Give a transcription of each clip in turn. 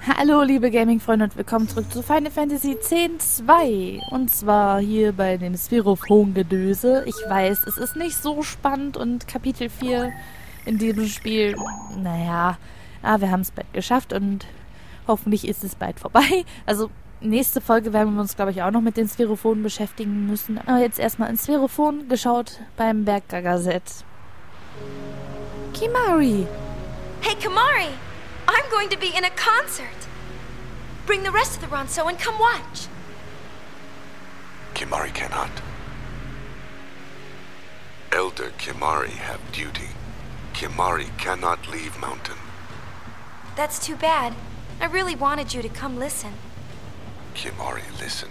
Hallo liebe Gaming-Freunde und willkommen zurück zu Final Fantasy X-2. Und zwar hier bei dem Spherophon-Gedöse. Ich weiß, es ist nicht so spannend und Kapitel 4 in diesem Spiel, naja, wir haben es bald geschafft und hoffentlich ist es bald vorbei. Also nächste Folge werden wir uns, glaube ich, auch noch mit den Spherophonen beschäftigen müssen. Aber jetzt erstmal ins Spherophon geschaut beim Berggagaset. Kimahri! Hey, Kimahri! I'm going to be in a concert. Bring the rest of the Ronso and come watch. Kimahri cannot. Elder Kimahri have duty. Kimahri cannot leave mountain. That's too bad. I really wanted you to come listen. Kimahri, listen.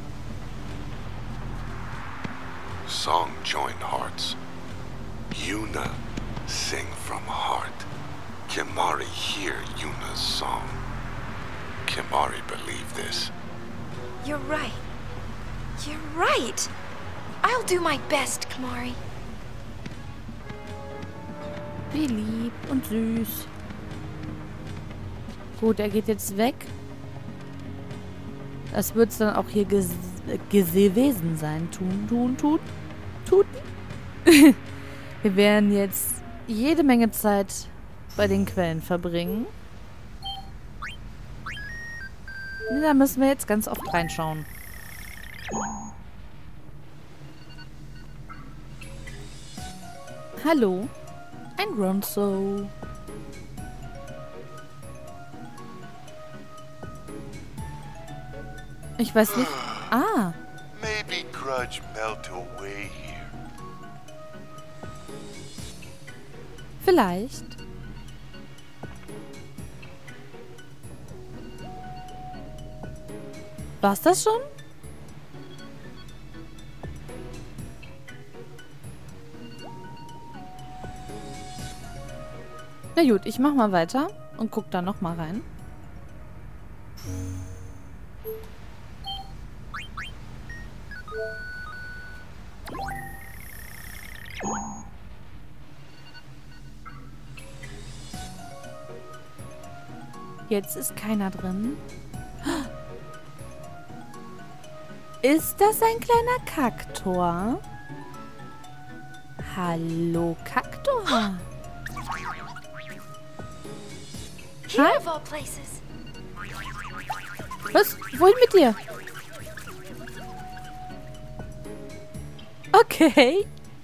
Song join hearts. Yuna sing from heart. Kimahri hear Yuna's song. Kimahri believe this. You're right. You're right. I'll do my best, Kimahri. Wie lieb und süß. Gut, er geht jetzt weg. Das wird es dann auch hier gewesen sein. Tuten. Wir werden jetzt jede Menge Zeit bei den Quellen verbringen. Da müssen wir jetzt ganz oft reinschauen. Hallo, ein Ronso. Ich weiß nicht. Ah. Maybe grudge melt away here. Vielleicht. War's das schon? Na gut, ich mach mal weiter und guck da noch mal rein. Jetzt ist keiner drin. Ist das ein kleiner Kaktor? Hallo, Kaktor. Here of all places. Was? Wohin mit dir? Okay.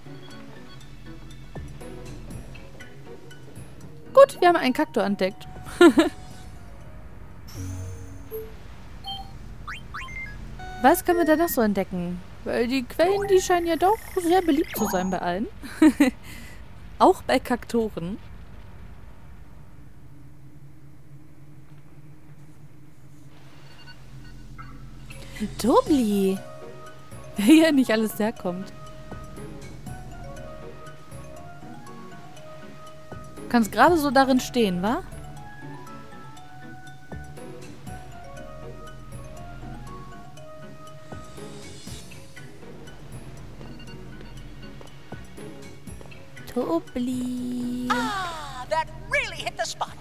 Gut, wir haben einen Kaktor entdeckt. Was können wir da noch so entdecken? Weil die Quellen, die scheinen ja doch sehr beliebt zu sein bei allen. Auch bei Kaktoren. Dobli! Wer hier nicht alles herkommt. Du kannst gerade so darin stehen, wa? Dobli. Ah, that really hit the spot.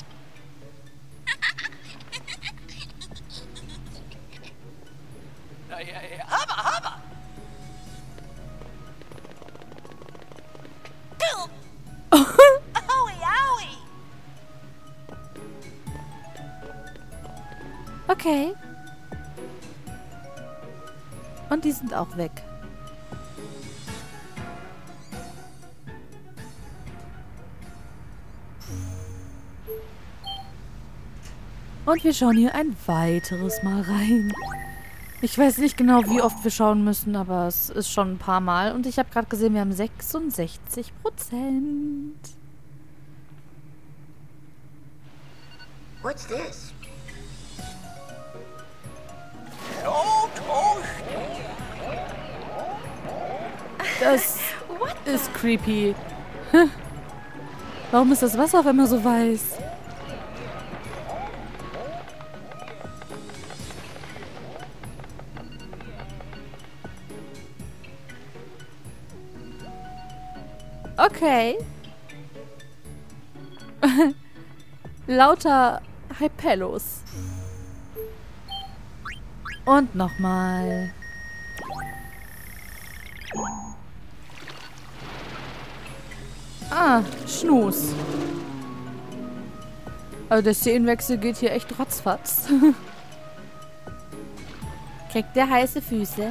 Hubba. Owie. Okay. Und die sind auch weg. Und wir schauen hier ein weiteres Mal rein. Ich weiß nicht genau, wie oft wir schauen müssen, aber es ist schon ein paar Mal. Und ich habe gerade gesehen, wir haben 66%. What's this? Das ist creepy. Warum ist das Wasser auf einmal so weiß? Okay. Lauter Hypellos. Und nochmal. Ah, Schnus. Also der Szenenwechsel geht hier echt ratzfatz. Kriegt der heiße Füße?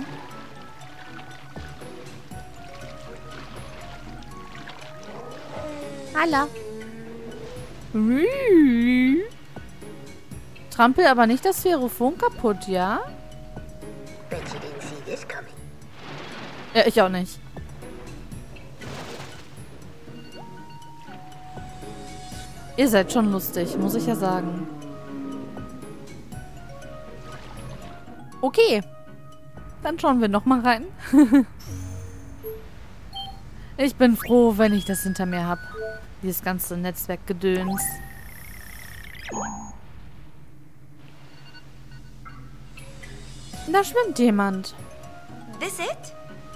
Hallo. Trampel aber nicht das Sphärophon kaputt, ja? Bet you didn't see this coming. Ja, ich auch nicht. Ihr seid schon lustig, muss ich ja sagen. Okay. Dann schauen wir nochmal rein. Ich bin froh, wenn ich das hinter mir habe. Dieses ganze Netzwerkgedöns. Da schwimmt jemand. This it?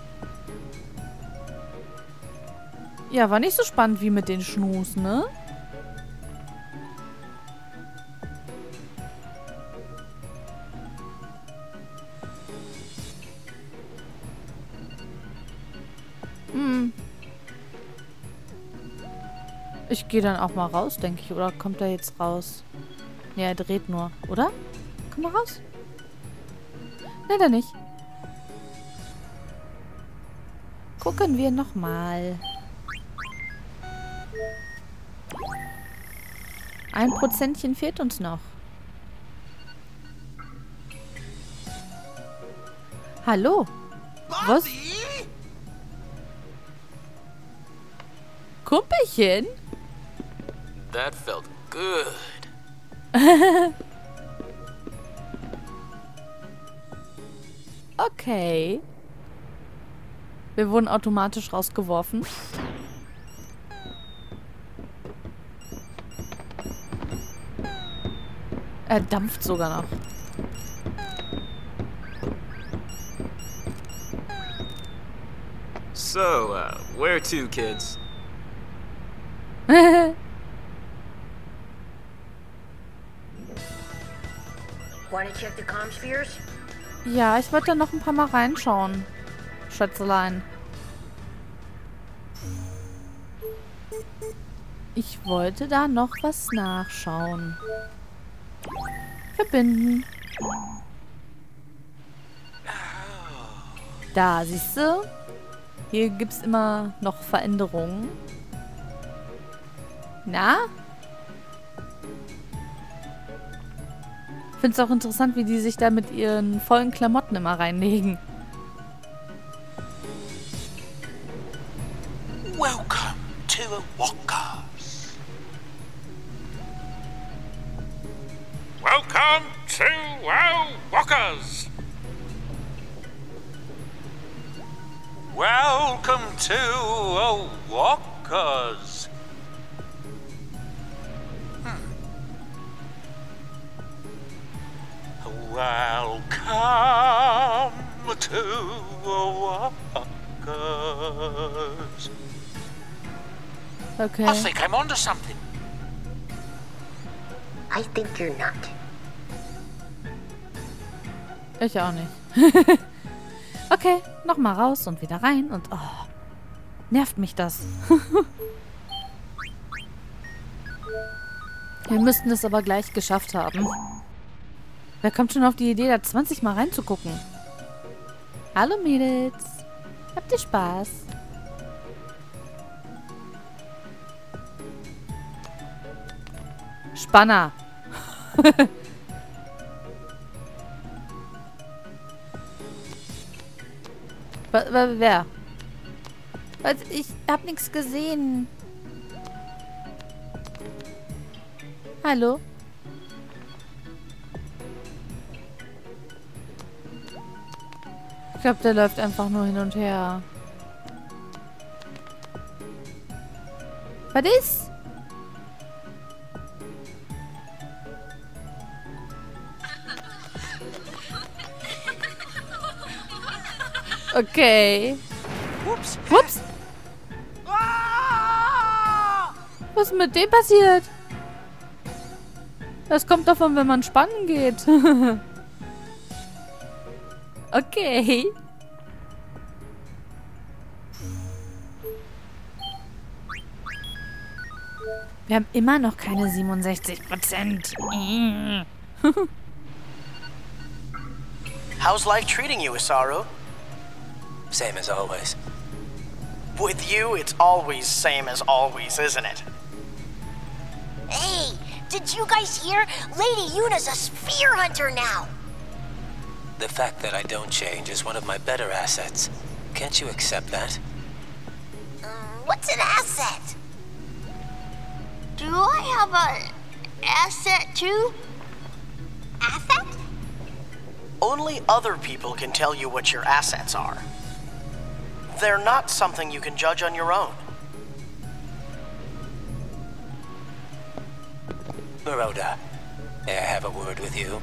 Ja, war nicht so spannend wie mit den Schnus, ne? Ich gehe dann auch mal raus, denke ich. Oder kommt er jetzt raus? Ne, er dreht nur, oder? Komm mal raus. Nein, dann nicht. Gucken wir nochmal. 1% fehlt uns noch. Hallo? Was? Kumpelchen? That felt good. Okay. Wir wurden automatisch rausgeworfen. Er dampft sogar noch. So, where to, kids? Wanna check the comm spheres? Ja, ich wollte da noch ein paar Mal reinschauen. Schätzelein. Ich wollte da noch was nachschauen. Verbinden. Da, siehst du? Hier gibt es immer noch Veränderungen. Na? Ich finde es auch interessant, wie die sich da mit ihren vollen Klamotten immer reinlegen. Welcome to Walkers. Welcome to Walkers. Welcome to Walkers. Welcome to Walkers. Okay. I think I'm onto something. I think you're not. Ich auch nicht. Okay, nochmal raus und wieder rein und oh, nervt mich das. Wir müssten es aber gleich geschafft haben. Wer kommt schon auf die Idee, da 20 Mal reinzugucken? Hallo Mädels. Habt ihr Spaß? Spanner. Wer? Ich hab nichts gesehen. Hallo? Ich glaube, der läuft einfach nur hin und her. Was ist? Okay. Whoops. Ups. Was ist mit dem passiert? Das kommt davon, wenn man spannen geht. Okay. Wir haben immer noch keine 67%. How's life treating you, Isaru? Same as always. With you, it's always same as always, isn't it? Hey, did you guys hear? Lady Yuna's a sphere hunter now. The fact that I don't change is one of my better assets. Can't you accept that? What's an asset? Do I have an asset too? Asset? Only other people can tell you what your assets are. They're not something you can judge on your own. Maroda, may I have a word with you?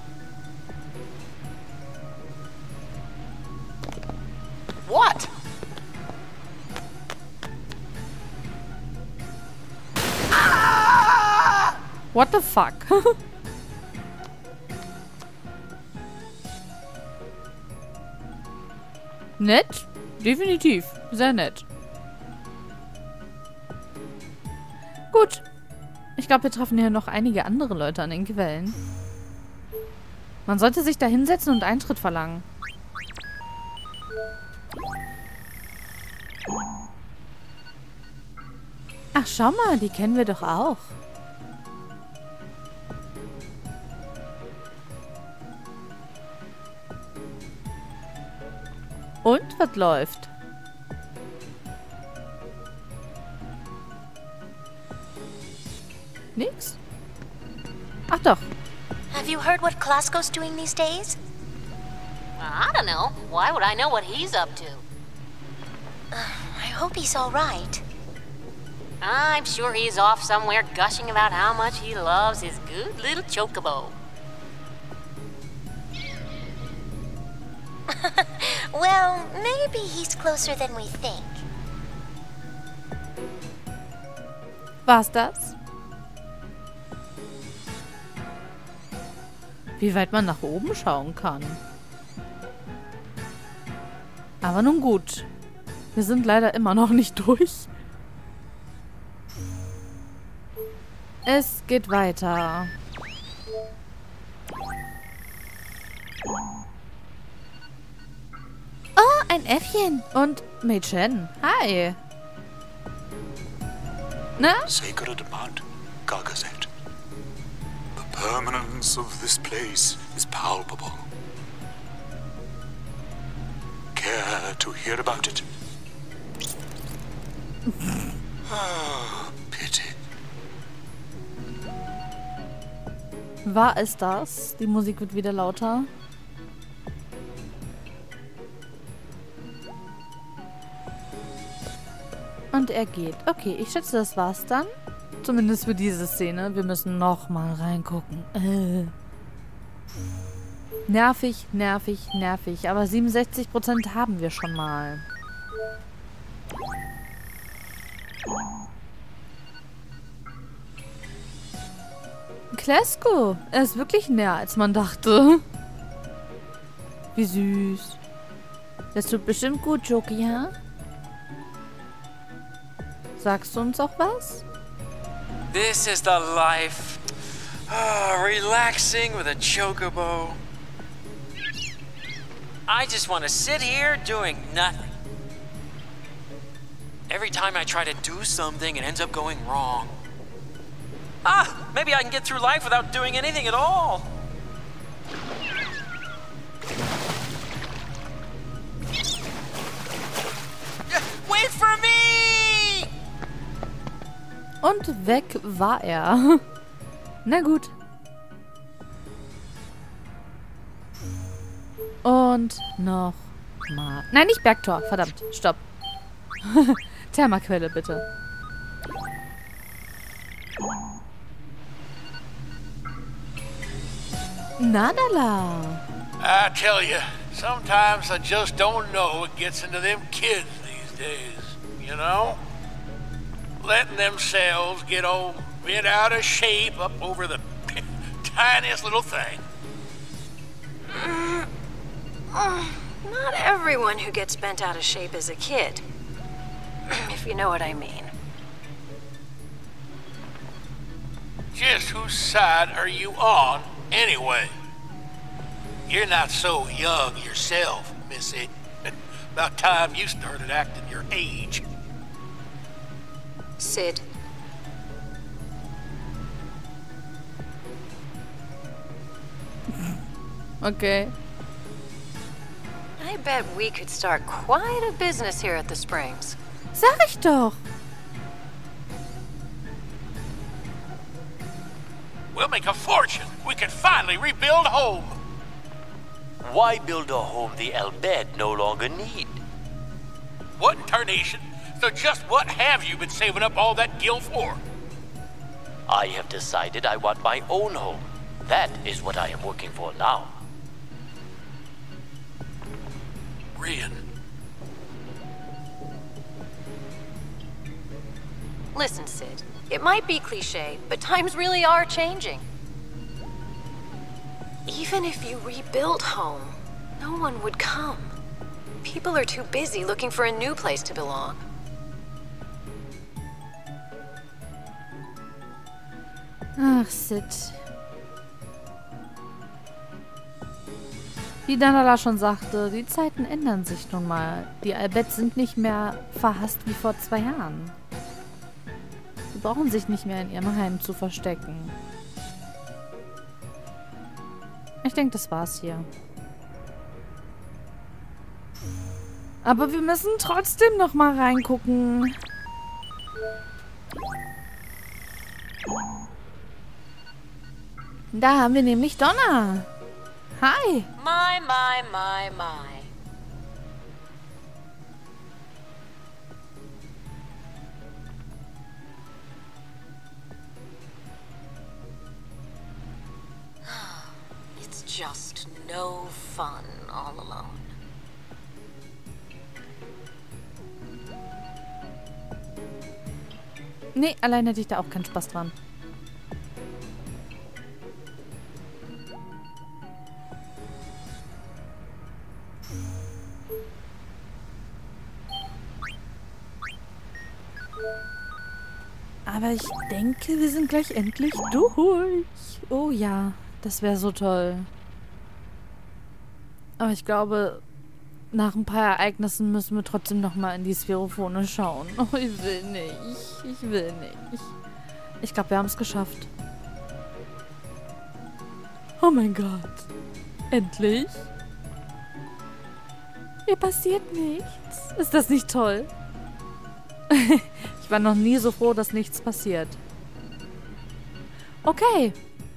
What? What the fuck? Nett? Definitiv. Sehr nett. Gut. Ich glaube, wir treffen hier noch einige andere Leute an den Quellen. Man sollte sich da hinsetzen und Eintritt verlangen. Ach, schau mal, die kennen wir doch auch. Und, was läuft? Nix? Ach doch. Have you heard what Klasko's doing these days? I don't know. Why would I know what he's up to? I hope he's all right. I'm sure he's off somewhere gushing about how much he loves his good little chocobo. Well, maybe he's closer than we think. War's das? Wie weit man nach oben schauen kann. Aber nun gut. Wir sind leider immer noch nicht durch. Es geht weiter. Oh, ein Äffchen. Und Mei Chen. Hi. Na? Sacred Mount Gargazet. The permanence of this place is palpable. Care to hear about it? Ah, pity. War es das? Die Musik wird wieder lauter. Und er geht. Okay, ich schätze, das war's dann. Zumindest für diese Szene. Wir müssen nochmal reingucken. Nervig, nervig, nervig. Aber 67% haben wir schon mal. Klasko. Er ist wirklich näher, als man dachte. Wie süß. Das tut bestimmt gut, Joki, ja? Sagst du uns auch was? This is the life. Relaxing with a chocobo. I just want to sit here doing nothing. Every time I try to do something, it ends up going wrong. Maybe I can get through life without doing anything at all. Wait for me! Und weg war er. Na gut. Und noch mal. Nein, nicht Bergtor. Verdammt. Stopp. Thermaquelle, bitte. Nadala. I tell you, sometimes I just don't know what gets into them kids these days, you know? Letting themselves get all bent out of shape up over the tiniest little thing. Not everyone who gets bent out of shape is a kid. If you know what I mean. Just whose side are you on, anyway? You're not so young yourself, Missy. About time you started acting your age. Sid. Okay. I bet we could start quite a business here at the Springs. Sag ich doch. We'll make a fortune. We can finally rebuild home. Why build a home the Albed no longer need? What in tarnation? So just what have you been saving up all that gil for? I have decided I want my own home. That is what I am working for now. Rian. Listen, Sid. It might be cliche, but times really are changing. Even if you rebuilt home, no one would come. People are too busy looking for a new place to belong. Ach, Sid. Wie Danala schon sagte, die Zeiten ändern sich nun mal. Die Albed sind nicht mehr verhasst wie vor 2 Jahren. Sie brauchen sich nicht mehr in ihrem Heim zu verstecken. Ich denke, das war's hier. Aber wir müssen trotzdem noch mal reingucken. Da haben wir nämlich Donna. Hi. My, my, my, my. It's just no fun all alone. Nee, allein hätte ich da auch keinen Spaß dran. Aber ich denke, wir sind gleich endlich durch. Oh ja, das wäre so toll. Aber ich glaube, nach ein paar Ereignissen müssen wir trotzdem nochmal in die Spherophone schauen. Oh, ich will nicht. Ich will nicht. Ich glaube, wir haben es geschafft. Oh mein Gott. Endlich. Hier passiert nichts. Ist das nicht toll? Ich war noch nie so froh, dass nichts passiert. Okay.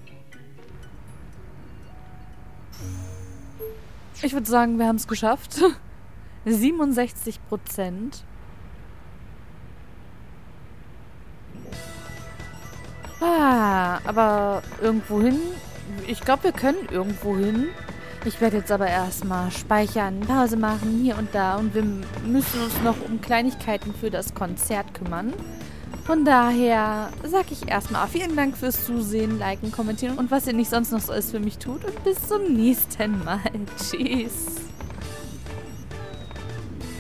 Ich würde sagen, wir haben es geschafft. 67%. Aber irgendwo hin. Ich glaube, wir können irgendwo hin. Ich werde jetzt aber erstmal speichern, Pause machen, hier und da. Und wir müssen uns noch um Kleinigkeiten für das Konzert kümmern. Von daher sage ich erstmal vielen Dank fürs Zusehen, Liken, Kommentieren und was ihr nicht sonst noch so alles für mich tut. Und bis zum nächsten Mal. Tschüss.